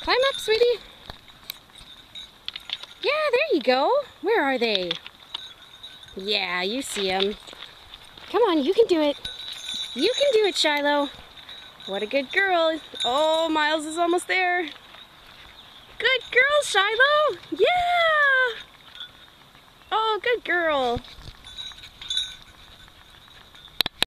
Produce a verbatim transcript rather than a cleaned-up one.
Climb up, sweetie. Yeah, there you go. Where are they? Yeah, you see them. Come on, you can do it. You can do it, Shilo. What a good girl. Oh, Miles is almost there. Good girl, Shilo. Yeah. Oh, good girl.